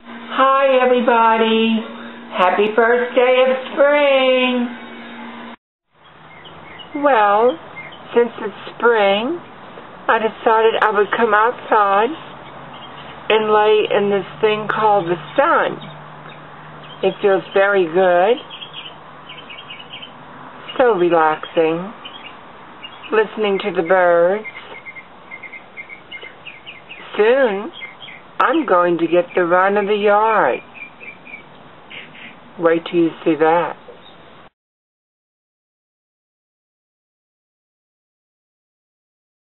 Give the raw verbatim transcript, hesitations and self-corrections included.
Hi everybody! Happy first day of spring! Well, since it's spring, I decided I would come outside and lay in this thing called the sun. It feels very good, so relaxing, listening to the birds. Soon, I'm going to get the run of the yard. Wait till you see that.